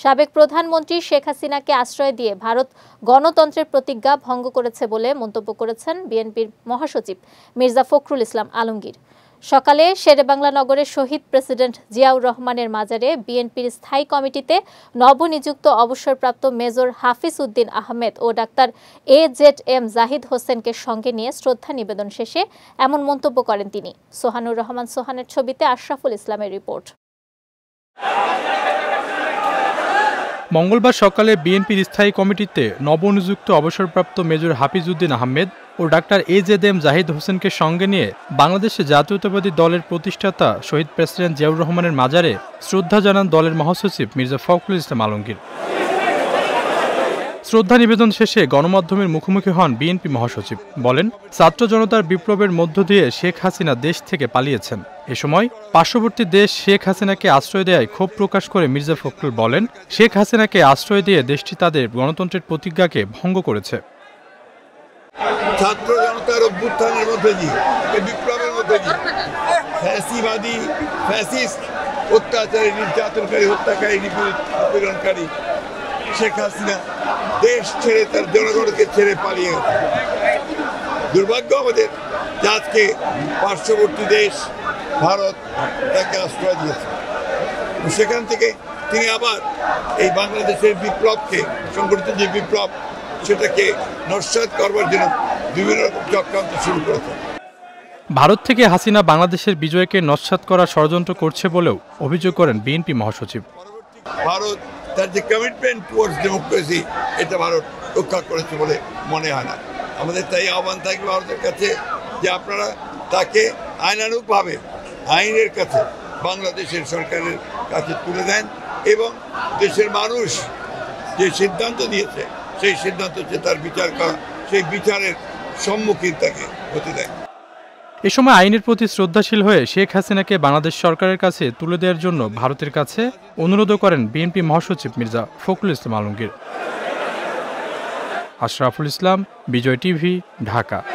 সাবেক প্রধানমন্ত্রী শেখ হাসিনাকে আশ্রয় দিয়ে ভারত গণতন্ত্রের প্রতিজ্ঞা ভঙ্গ করেছে বলে মন্তব্য করেছেন বিএনপির মহাসচিব মির্জা ফখরুল ইসলাম আলমগীর। সকালে শেরেবাংলা নগরের শহীদ প্রেসিডেন্ট জিয়াউর রহমানের মাজারে বিএনপির স্থায়ী কমিটিতে নবনিযুক্ত অবসরপ্রাপ্ত মেজর হাফিজ উদ্দিন আহমেদ ও ডাক্তার AZM জাহিদ হোসেনকে সঙ্গে নিয়ে শ্রদ্ধা নিবেদন শেষে এমন মন্তব্য করেন তিনি। সোহানুর রহমান সোহানের ছবিতে আশরাফুল ইসলামের রিপোর্ট। মঙ্গলবার সকালে বিএনপির স্থায়ী কমিটিতে নবনিযুক্ত অবসরপ্রাপ্ত মেজর হাফিজ উদ্দিন আহমেদ ও ডাক্তার AZM জাহিদ হোসেনকে সঙ্গে নিয়ে বাংলাদেশে জাতীয়তাবাদী দলের প্রতিষ্ঠাতা শহীদ প্রেসিডেন্ট জিয়াউর রহমানের মাজারে শ্রদ্ধা জানান দলের মহাসচিব মির্জা ফখরুল ইসলাম আলমগীর। শ্রদ্ধা নিবেদন শেষে গণমাধ্যমের মুখোমুখি হন বিএনপি মহাসচিব। বলেন, ছাত্র জনতার বিপ্লবের মধ্য দিয়ে শেখ হাসিনা দেশ থেকে পালিয়েছেন। এ সময় পার্শ্ববর্তী দেশ শেখ হাসিনাকে আশ্রয় দেওয়ায় ক্ষোভ প্রকাশ করে মির্জা ফখরুল বলেন, শেখ হাসিনাকে আশ্রয় দিয়ে দেশটি তাদের গণতন্ত্রের প্রতিজ্ঞাকে ভঙ্গ করেছে। ছাত্র জনতার অভ্যুত্থানের মধ্যে দিয়ে, বিপ্লবের মধ্যে দিয়ে ফ্যাসিবাদী, ফ্যাসিস্ট, অত্যাচারী, নির্যাতনকারী, হত্যাকারী, নিপীড়নকারী শেখ হাসিনা দেশ ছেড়ে তার জনগণকে ছেড়ে পালিয়ে গেছে। দুর্ভাগ্য আমাদের যে আজকে পার্শ্ববর্তী দেশ ভারত তাকে আশ্রয় দিয়েছে। সেখান থেকে তিনি আবার এই বাংলাদেশের বিপ্লবকে, সংগঠিত যে বিপ্লব, সেটাকে নস্যাৎ করবার জন্য বিভিন্ন রকম চক্রান্ত শুরু করেছে। ভারত থেকে হাসিনা বাংলাদেশের বিজয়কে নস্যাৎ করার ষড়যন্ত্র করছে বলেও অভিযোগ করেন বিএনপি মহাসচিব। ভারত তার যে কমিটমেন্ট টুয়ার্ডস ডেমোক্রেসি, এটা ভারত রক্ষা করেছে বলে মনে হয় না। আমাদের তাই আহ্বান থাকবে ভারতের কাছে যে আপনারা তাকে আইনানুগভাবে আইনের কাছে, বাংলাদেশের সরকারের কাছে তুলে দেন এবং দেশের মানুষ যে সিদ্ধান্ত দিয়েছে সেই সিদ্ধান্ত হচ্ছে তার বিচার করা, সেই বিচারের সম্মুখীন তাকে হতে দেয়। এ সময় আইনের প্রতি শ্রদ্ধাশীল হয়ে শেখ হাসিনাকে বাংলাদেশ সরকারের কাছে তুলে দেওয়ার জন্য ভারতের কাছে অনুরোধ করেন বিএনপি মহাসচিব মির্জা ফখরুল ইসলাম আলমগীর। আশরাফুল ইসলাম, বিজয় টিভি, ঢাকা।